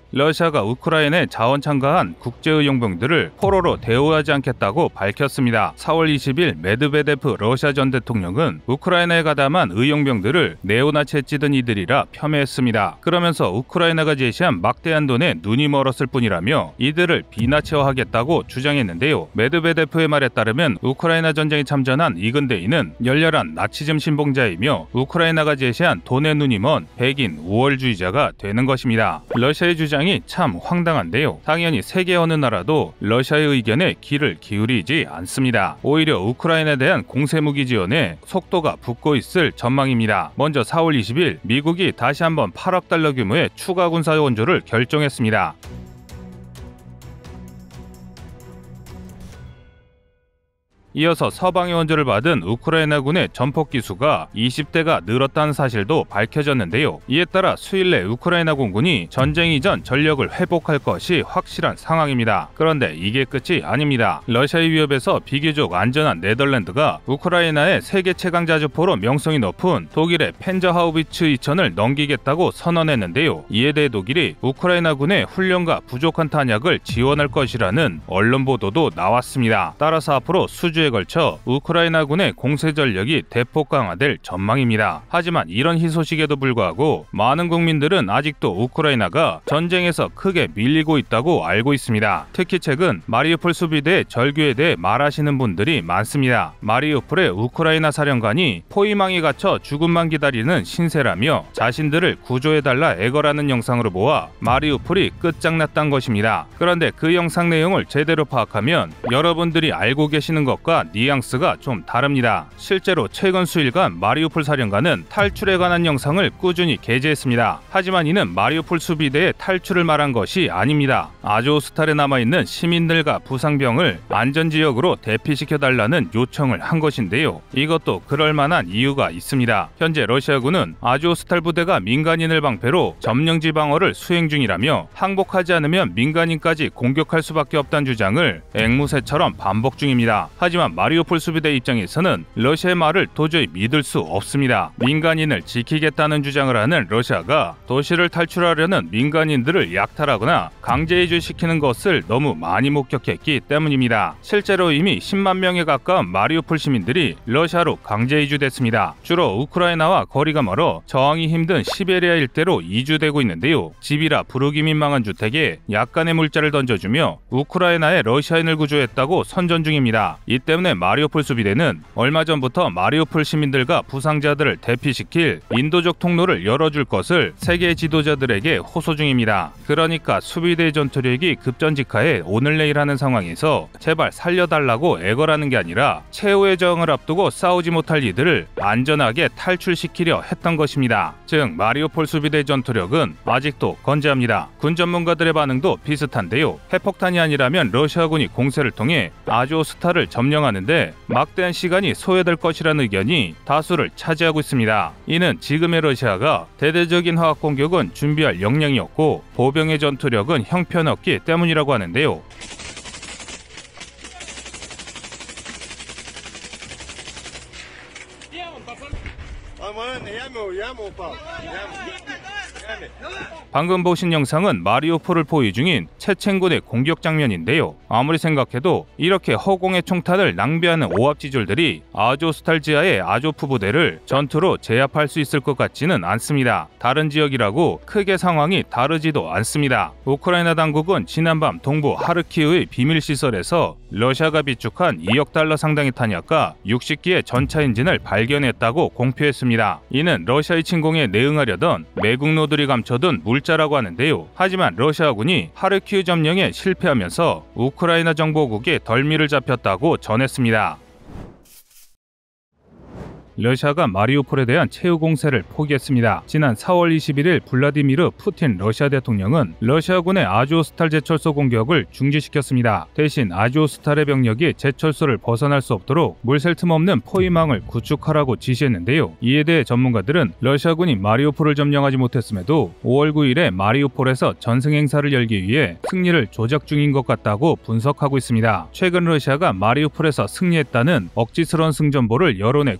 러시아가 우크라이나에 자원 참가한 국제의용병들을 포로로 대우하지 않겠다고 밝혔습니다. 4월 20일 메드베데프 러시아 전 대통령은 우크라이나에 가담한 의용병들을 네오나치에 찌든 이들이라 폄훼했습니다. 그러면서 우크라이나가 제시한 막대한 돈에 눈이 멀었을 뿐이라며 이들을 비나치화하겠다고 주장했는데요. 메드베데프의 말에 따르면 우크라이나 전쟁에 참전한 이근대인은 열렬한 나치즘 신봉자이며 우크라이나가 제시한 돈에 눈이 먼 백인 우월주의자가 되는 것입니다. 러시아의 주장이 참 황당한데요. 당연히 세계 어느 나라도 러시아의 의견에 귀를 기울이지 않습니다. 오히려 우크라이나에 대한 공세무기 지원에 속도가 붙고 있을 전망입니다. 먼저 4월 20일 미국이 다시 한번 8억 달러 규모의 추가 군사 원조를 결정했습니다. 이어서 서방의 원조를 받은 우크라이나군의 전폭기 수가 20대가 늘었다는 사실도 밝혀졌는데요. 이에 따라 수일 내 우크라이나 공군이 전쟁 이전 전력을 회복할 것이 확실한 상황입니다. 그런데 이게 끝이 아닙니다. 러시아의 위협에서 비교적 안전한 네덜란드가 우크라이나의 세계 최강 자주포로 명성이 높은 독일의 펜저하우비츠 2000을 넘기겠다고 선언했는데요. 이에 대해 독일이 우크라이나군의 훈련과 부족한 탄약을 지원할 것이라는 언론 보도도 나왔습니다. 따라서 앞으로 수주에 걸쳐 우크라이나군의 공세 전력이 대폭 강화될 전망입니다. 하지만 이런 희소식에도 불구하고 많은 국민들은 아직도 우크라이나가 전쟁에서 크게 밀리고 있다고 알고 있습니다. 특히 최근 마리우폴 수비대 절규에 대해 말하시는 분들이 많습니다. 마리우폴의 우크라이나 사령관이 포위망에 갇혀 죽음만 기다리는 신세라며 자신들을 구조해달라 애걸하는 영상으로 보아 마리우폴이 끝장났단 것입니다. 그런데 그 영상 내용을 제대로 파악하면 여러분들이 알고 계시는 것과 뉘앙스가 좀 다릅니다. 실제로 최근 수일간 마리우폴 사령관은 탈출에 관한 영상을 꾸준히 게재했습니다. 하지만 이는 마리우폴 수비대의 탈출을 말한 것이 아닙니다. 아조스탈에 남아있는 시민들과 부상병을 안전지역으로 대피시켜달라는 요청을 한 것인데요. 이것도 그럴 만한 이유가 있습니다. 현재 러시아군은 아조스탈 부대가 민간인을 방패로 점령지 방어를 수행 중이라며 항복하지 않으면 민간인까지 공격할 수밖에 없다는 주장을 앵무새처럼 반복 중입니다. 하지만 마리우폴 수비대 입장에서는 러시아의 말을 도저히 믿을 수 없습니다. 민간인을 지키겠다는 주장을 하는 러시아가 도시를 탈출하려는 민간인들을 약탈하거나 강제 이주시키는 것을 너무 많이 목격했기 때문입니다. 실제로 이미 10만 명에 가까운 마리우폴 시민들이 러시아로 강제 이주됐습니다. 주로 우크라이나와 거리가 멀어 저항이 힘든 시베리아 일대로 이주되고 있는데요. 집이라 부르기 민망한 주택에 약간의 물자를 던져주며 우크라이나의 러시아인을 구조했다고 선전 중입니다. 이 때문에 마리우폴 수비대는 얼마 전부터 마리우폴 시민들과 부상자들을 대피시킬 인도적 통로를 열어줄 것을 세계 지도자들에게 호소 중입니다. 그러니까 수비대 전투력이 급전직하에 오늘 내일 하는 상황에서 제발 살려달라고 애걸하는 게 아니라 최후의 저항을 앞두고 싸우지 못할 이들을 안전하게 탈출시키려 했던 것입니다. 즉 마리우폴 수비대 전투력은 아직도 건재합니다. 군 전문가들의 반응도 비슷한데요. 핵폭탄이 아니라면 러시아군이 공세를 통해 아조스탈을 점령하는데 막대한 시간이 소요될 것이라는 의견이 다수를 차지하고 있습니다. 이는 지금의 러시아가 대대적인 화학 공격은 준비할 역량이었고 보병의 전투력은 형편없기 때문이라고 하는데요. 방금 보신 영상은 마리우폴을 포위 중인 체첸군의 공격 장면인데요. 아무리 생각해도 이렇게 허공의 총탄을 낭비하는 오합지졸들이 아조스탈 지하의 아조프 부대를 전투로 제압할 수 있을 것 같지는 않습니다. 다른 지역이라고 크게 상황이 다르지도 않습니다. 우크라이나 당국은 지난밤 동부 하르키우의 비밀시설에서 러시아가 비축한 2억 달러 상당의 탄약과 60기의 전차 엔진을 발견했다고 공표했습니다. 이는 러시아의 침공에 대응하려던 매국노들이 감춰둔 물자라고 하는데요. 하지만 러시아군이 하르키우 점령에 실패하면서 우크라이나 정보국에 덜미를 잡혔다고 전했습니다. 러시아가 마리우폴에 대한 최후 공세를 포기했습니다. 지난 4월 21일 블라디미르 푸틴 러시아 대통령은 러시아군의 아조스탈 제철소 공격을 중지시켰습니다. 대신 아조스탈의 병력이 제철소를 벗어날 수 없도록 물 셀 틈 없는 포위망을 구축하라고 지시했는데요. 이에 대해 전문가들은 러시아군이 마리우폴을 점령하지 못했음에도 5월 9일에 마리우폴에서 전승 행사를 열기 위해 승리를 조작 중인 것 같다고 분석하고 있습니다. 최근 러시아가 마리우폴에서 승리했다는 억지스러운 승전보를 여론에 공개한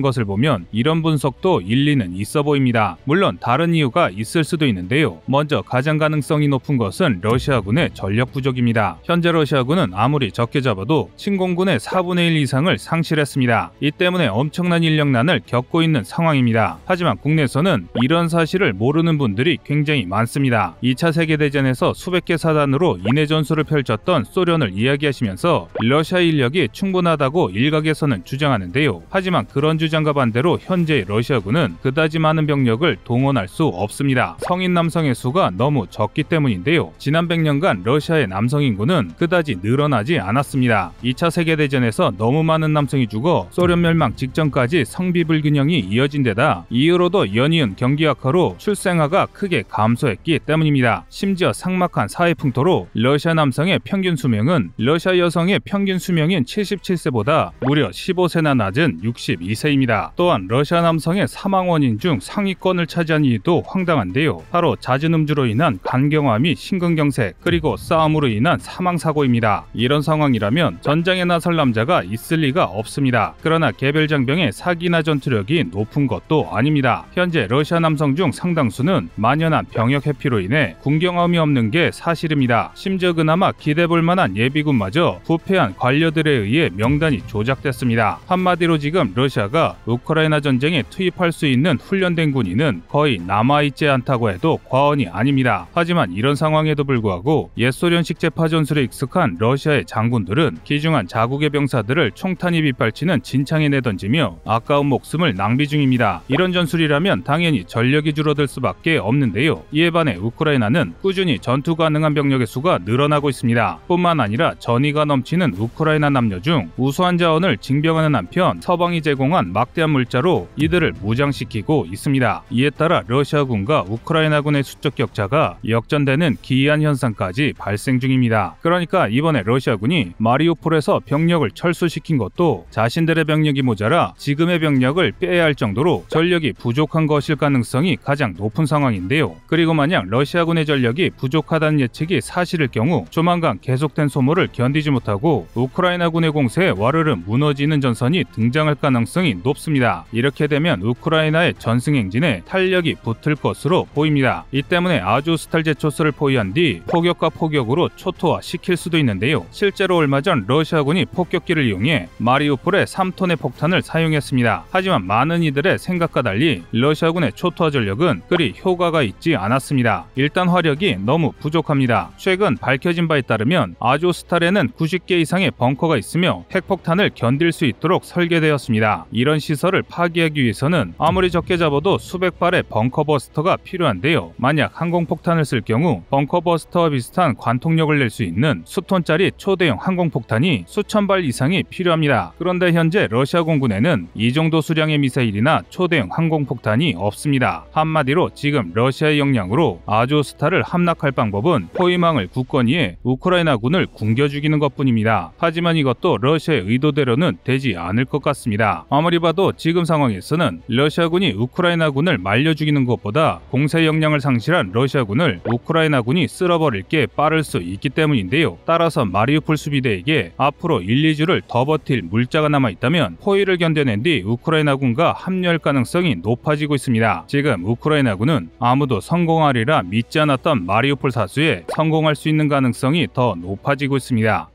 것을 보면 이런 분석도 일리는 있어 보입니다. 물론 다른 이유가 있을 수도 있는데요. 먼저 가장 가능성이 높은 것은 러시아군의 전력 부족입니다. 현재 러시아군은 아무리 적게 잡아도 침공군의 4분의 1 이상을 상실했습니다. 이 때문에 엄청난 인력난을 겪고 있는 상황입니다. 하지만 국내에서는 이런 사실을 모르는 분들이 굉장히 많습니다. 2차 세계대전에서 수백 개 사단으로 인해 전술을 펼쳤던 소련을 이야기하시면서 러시아 인력이 충분하다고 일각에서는 주장하는데요. 하지만 그런 주장과 반대로 현재 러시아군은 그다지 많은 병력을 동원할 수 없습니다. 성인 남성의 수가 너무 적기 때문인데요. 지난 100년간 러시아의 남성 인구는 그다지 늘어나지 않았습니다. 2차 세계대전에서 너무 많은 남성이 죽어 소련 멸망 직전까지 성비 불균형이 이어진 데다 이후로도 연이은 경기 악화로 출생아가 크게 감소했기 때문입니다. 심지어 삭막한 사회 풍토로 러시아 남성의 평균 수명은 러시아 여성의 평균 수명인 77세보다 무려 15세나 낮은 62세입니다. 또한 러시아 남성의 사망 원인 중 상위권을 차지한 이유도 황당한데요. 바로 잦은 음주로 인한 간경화 및 심근경색 그리고 싸움으로 인한 사망사고입니다. 이런 상황이라면 전장에 나설 남자가 있을 리가 없습니다. 그러나 개별 장병의 사기나 전투력이 높은 것도 아닙니다. 현재 러시아 남성 중 상당수는 만연한 병역 회피로 인해 군 경험이 없는 게 사실입니다. 심지어 그나마 기대볼 만한 예비군마저 부패한 관료들에 의해 명단이 조작됐습니다. 한마디로 지금 러시아가 우크라이나 전쟁에 투입할 수 있는 훈련된 군인은 거의 남아있지 않다고 해도 과언이 아닙니다. 하지만 이런 상황에도 불구하고 옛 소련식 제파 전술에 익숙한 러시아의 장군들은 귀중한 자국의 병사들을 총탄이 빗발치는 진창에 내던지며 아까운 목숨을 낭비 중입니다. 이런 전술이라면 당연히 전력이 줄어들 수밖에 없는데요. 이에 반해 우크라이나는 꾸준히 전투 가능한 병력의 수가 늘어나고 있습니다. 뿐만 아니라 전의가 넘치는 우크라이나 남녀 중 우수한 자원을 징병하는 한편 서방이 제공한 막대한 물자로 이들을 무장시키고 있습니다. 이에 따라 러시아군과 우크라이나군의 수적 격차가 역전되는 기이한 현상까지 발생 중입니다. 그러니까 이번에 러시아군이 마리우폴에서 병력을 철수시킨 것도 자신들의 병력이 모자라 지금의 병력을 빼야 할 정도로 전력이 부족한 것일 가능성이 가장 높은 상황인데요. 그리고 만약 러시아군의 전력이 부족하다는 예측이 사실일 경우 조만간 계속된 소모를 견디지 못하고 우크라이나군의 공세에 와르르 무너지는 전선이 등장할 가능성이 높습니다. 이렇게 되면 우크라이나의 전승 행진에 탄력이 붙을 것으로 보입니다. 이 때문에 아조스탈 제초소를 포위한 뒤 포격과 포격으로 초토화시킬 수도 있는데요. 실제로 얼마 전 러시아군이 폭격기를 이용해 마리우폴에 3톤의 폭탄을 사용했습니다. 하지만 많은 이들의 생각과 달리 러시아군의 초토화 전력은 그리 효과가 있지 않았습니다. 일단 화력이 너무 부족합니다. 최근 밝혀진 바에 따르면 아조스탈에는 90개 이상의 벙커가 있으며 핵폭탄을 견딜 수 있도록 설계되었습니다. 이런 시설을 파괴하기 위해서는 아무리 적게 잡아도 수백 발의 벙커 버스터가 필요한데요. 만약 항공폭탄을 쓸 경우 벙커 버스터와 비슷한 관통력을 낼 수 있는 수톤짜리 초대형 항공폭탄이 수천 발 이상이 필요합니다. 그런데 현재 러시아 공군에는 이 정도 수량의 미사일이나 초대형 항공폭탄이 없습니다. 한마디로 지금 러시아의 역량으로 아조스탈을 함락할 방법은 포위망을 굳건히해 우크라이나군을 굶겨 죽이는 것뿐입니다. 하지만 이것도 러시아의 의도대로는 되지 않을 것 같습니다. 아무리 봐도 지금 상황에서는 러시아군이 우크라이나군을 말려 죽이는 것보다 공세 역량을 상실한 러시아군을 우크라이나군이 쓸어버릴 게 빠를 수 있기 때문인데요. 따라서 마리우폴 수비대에게 앞으로 1, 2주를 더 버틸 물자가 남아있다면 포위를 견뎌낸 뒤 우크라이나군과 합류할 가능성이 높아지고 있습니다. 지금 우크라이나군은 아무도 성공하리라 믿지 않았던 마리우폴 사수에 성공할 수 있는 가능성이 더 높아지고 있습니다.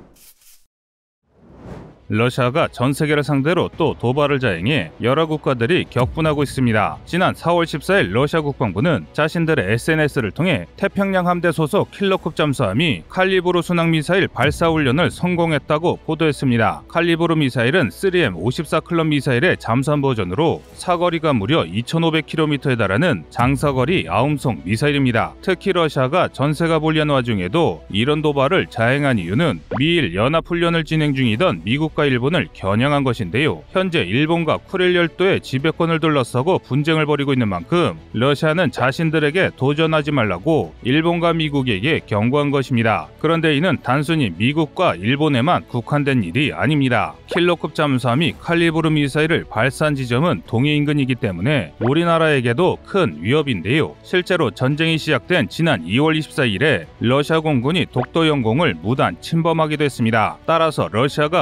러시아가 전 세계를 상대로 또 도발을 자행해 여러 국가들이 격분하고 있습니다. 지난 4월 14일 러시아 국방부는 자신들의 SNS를 통해 태평양 함대 소속 킬러급 잠수함이 칼리브르 순항미사일 발사 훈련을 성공했다고 보도했습니다. 칼리브르 미사일은 3M 54클럽 미사일의 잠수함 버전으로 사거리가 무려 2500km에 달하는 장사거리 아움송 미사일입니다. 특히 러시아가 전세가 불리한 와중에도 이런 도발을 자행한 이유는 미일 연합훈련을 진행 중이던 미국과 일본을 겨냥한 것인데요. 현재 일본과 쿠릴 열도의 지배권을 둘러싸고 분쟁을 벌이고 있는 만큼 러시아는 자신들에게 도전하지 말라고 일본과 미국에게 경고한 것입니다. 그런데 이는 단순히 미국과 일본에만 국한된 일이 아닙니다. 킬러급 잠수함이 칼리브르 미사일을 발사한 지점은 동해 인근이기 때문에 우리나라에게도 큰 위협인데요. 실제로 전쟁이 시작된 지난 2월 24일에 러시아 공군이 독도 영공을 무단 침범하기도 했습니다. 따라서 러시아가 우리나라에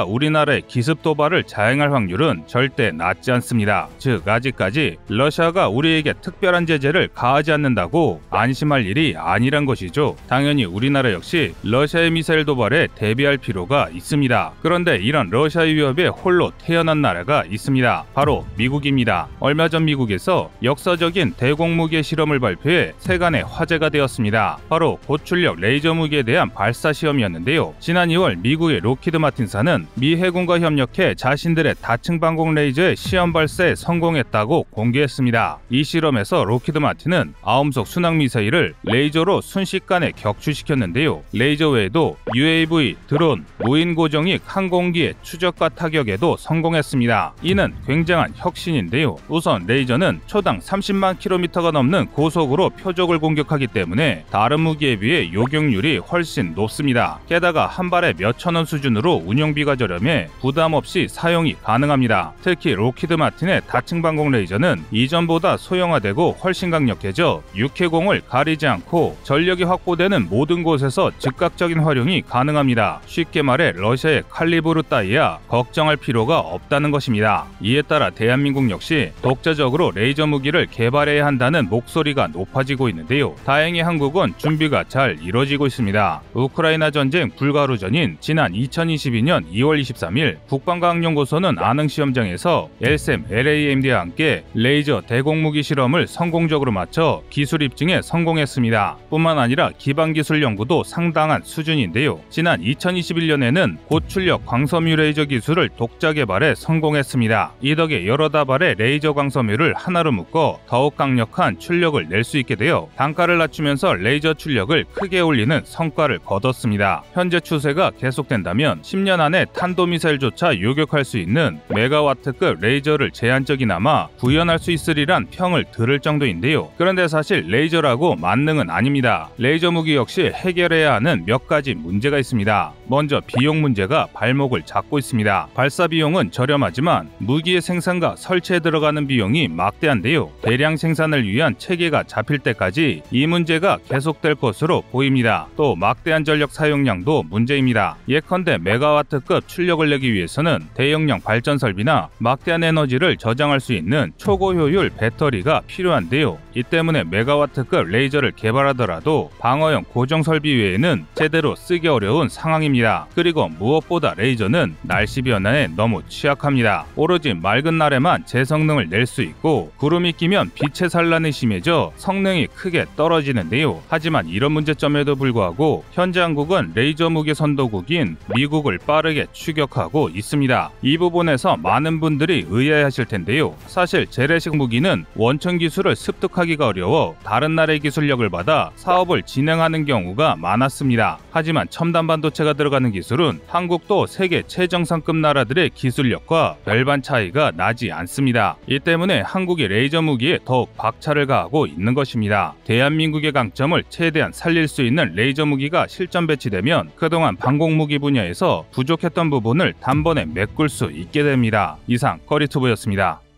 나라의 기습 도발을 자행할 확률은 절대 낮지 않습니다. 즉 아직까지 러시아가 우리에게 특별한 제재를 가하지 않는다고 안심할 일이 아니란 것이죠. 당연히 우리나라 역시 러시아의 미사일 도발에 대비할 필요가 있습니다. 그런데 이런 러시아의 위협에 홀로 태어난 나라가 있습니다. 바로 미국입니다. 얼마 전 미국에서 역사적인 대공무기의 실험을 발표해 세간의 화제가 되었습니다. 바로 고출력 레이저 무기에 대한 발사 시험이었는데요. 지난 2월 미국의 로키드 마틴사는 미 해군과 협력해 자신들의 다층 방공 레이저의 시험 발사에 성공했다고 공개했습니다. 이 실험에서 로키드 마틴은 9속 순항 미사일을 레이저로 순식간에 격추시켰는데요. 레이저 외에도 UAV, 드론, 무인 고정익 항공기의 추적과 타격에도 성공했습니다. 이는 굉장한 혁신인데요. 우선 레이저는 초당 30만 킬로미터가 넘는 고속으로 표적을 공격하기 때문에 다른 무기에 비해 요격률이 훨씬 높습니다. 게다가 한 발에 몇천 원 수준으로 운영비가 저렴해 부담 없이 사용이 가능합니다. 특히 로키드 마틴의 다층 방공 레이저는 이전보다 소형화되고 훨씬 강력해져 육해공을 가리지 않고 전력이 확보되는 모든 곳에서 즉각적인 활용이 가능합니다. 쉽게 말해 러시아의 칼리브르 따위야 걱정할 필요가 없다는 것입니다. 이에 따라 대한민국 역시 독자적으로 레이저 무기를 개발해야 한다는 목소리가 높아지고 있는데요. 다행히 한국은 준비가 잘 이뤄지고 있습니다. 우크라이나 전쟁 불과 하루 전인 지난 2022년 2월 23일 국방과학연구소는 안흥시험장에서 LSAM, LAMD와 함께 레이저 대공무기 실험을 성공적으로 마쳐 기술 입증에 성공했습니다. 뿐만 아니라 기반기술 연구도 상당한 수준인데요. 지난 2021년에는 고출력 광섬유 레이저 기술을 독자 개발에 성공했습니다. 이 덕에 여러 다발의 레이저 광섬유를 하나로 묶어 더욱 강력한 출력을 낼 수 있게 되어 단가를 낮추면서 레이저 출력을 크게 올리는 성과를 거뒀습니다. 현재 추세가 계속된다면 10년 안에 탄도미사일조차 요격할 수 있는 메가와트급 레이저를 제한적이나마 구현할 수 있으리란 평을 들을 정도인데요. 그런데 사실 레이저라고 만능은 아닙니다. 레이저 무기 역시 해결해야 하는 몇 가지 문제가 있습니다. 먼저 비용 문제가 발목을 잡고 있습니다. 발사 비용은 저렴하지만 무기의 생산과 설치에 들어가는 비용이 막대한데요. 대량 생산을 위한 체계가 잡힐 때까지 이 문제가 계속될 것으로 보입니다. 또 막대한 전력 사용량도 문제입니다. 예컨대 메가와트급 출력을 내기 위해서는 대용량 발전 설비나 막대한 에너지를 저장할 수 있는 초고효율 배터리가 필요한데요. 이 때문에 메가와트급 레이저를 개발하더라도 방어용 고정 설비 외에는 제대로 쓰기 어려운 상황입니다. 그리고 무엇보다 레이저는 날씨 변화에 너무 취약합니다. 오로지 맑은 날에만 제 성능을 낼 수 있고 구름이 끼면 빛의 산란이 심해져 성능이 크게 떨어지는데요. 하지만 이런 문제점에도 불구하고 현재 한국은 레이저 무기 선도국인 미국을 빠르게 추격하고 있습니다. 이 부분에서 많은 분들이 의아해하실 텐데요. 사실 재래식 무기는 원천 기술을 습득하기가 어려워 다른 나라의 기술력을 받아 사업을 진행하는 경우가 많았습니다. 하지만 첨단 반도체가 들어가는 기술은 한국도 세계 최정상급 나라들의 기술력과 별반 차이가 나지 않습니다. 이 때문에 한국이 레이저 무기에 더욱 박차를 가하고 있는 것입니다. 대한민국의 강점을 최대한 살릴 수 있는 레이저 무기가 실전 배치되면 그동안 방공무기 분야에서 부족했던 부분을 단번에 메꿀 수 있게 됩니다. 이상 꺼리투브였습니다.